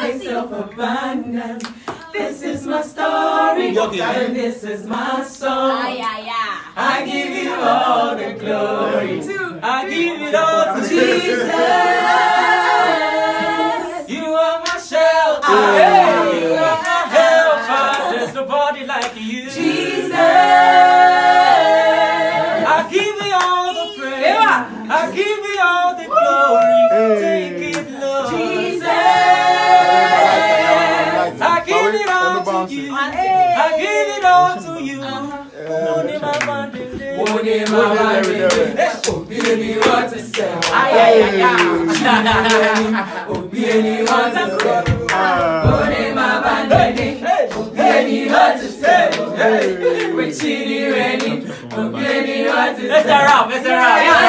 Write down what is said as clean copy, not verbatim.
place of abundance. This is my story, and this is my song. I give you all the glory. I give it all to Jesus. You are my shelter. You are my helper. There's nobody like you. Jesus. I give you all the praise. I give you all the glory. Take it, Lord. Jesus. I give it all to you. I give it all to you. Only my body. Only my body. Oh, baby, what to say? Oh, baby, what to say? Only my body. Oh, baby, what to say? We're cheating, ready. Oh, baby, what to say? Let's start up.